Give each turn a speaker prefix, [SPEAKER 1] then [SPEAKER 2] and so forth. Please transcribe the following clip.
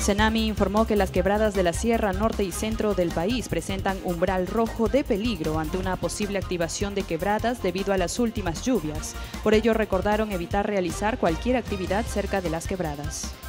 [SPEAKER 1] Cenami informó que las quebradas de la Sierra Norte y Centro del país presentan umbral rojo de peligro ante una posible activación de quebradas debido a las últimas lluvias. Por ello recordaron evitar realizar cualquier actividad cerca de las quebradas.